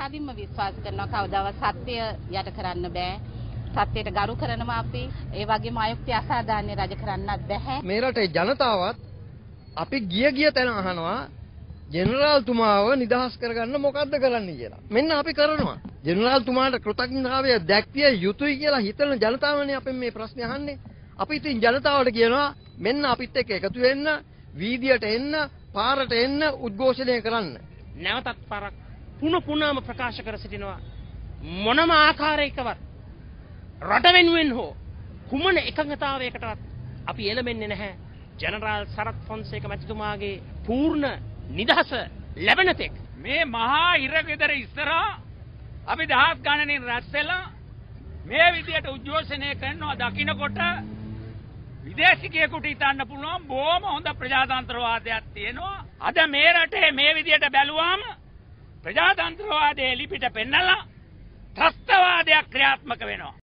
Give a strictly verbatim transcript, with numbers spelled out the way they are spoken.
ආසාවෙන්ම විශ්වාස කරනවා කවදාවත් සත්‍ය යට කරන්න බෑ. සත්‍යයට ගරු කරනවා අපි. ඒ වගේම අයුක්තිය අසාධාරණ රජ කරන්නත් බෑ. මේ රටේ ජනතාවත් අපි ගිය ගිය තැන අහනවා ජෙනරාල්තුමාව නිදහස් කරගන්න මොකද්ද කරන්න කියලා. මෙන්න අපි කරනවා. ජෙනරාල්තුමාට කෘතඥතාවය දැක්විය යුතුයි කියලා හිතන ජනතාවනේ අපෙන් මේ ප්‍රශ්නේ අහන්නේ. අපි ඉතින් ජනතාවට කියනවා මෙන්න අපිත් එක්ක එකතු වෙන්න, වීදියට එන්න, පාරට එන්න, උද්ඝෝෂණය කරන්න. නැවතත් පාරක් පුන පුනම ප්‍රකාශ කර සිටිනවා මොනම ආකාරයකවත් රට වෙනුවෙන් හෝ කුමන එකඟතාවයකටවත් අපි එළඹෙන්නේ නැහැ. ජනරාල් සරත් ෆොන්සේක මැතිතුමාගේ පූර්ණ නිදහස ලැබෙන තෙක් මේ මහා ඉරගෙදර ඉස්සරහා අපි දහස් ගණනින් රැස් වෙලා මේ විදියට උද්ඝෝෂණය කරනවා දකින්නකොට විදේශිකයෙකුට හිතන්න පුළුවන් බොහොම හොඳ ප්‍රජාතන්ත්‍රවාදයක් තියෙනවා. අද මේ රටේ මේ විදියට බැලුවාම ප්‍රජාතන්ත්‍රවාදයේ ලිපිට පෙන්නලා ත්‍රස්තවාදයක් ක්‍රියාත්මක වෙනවා.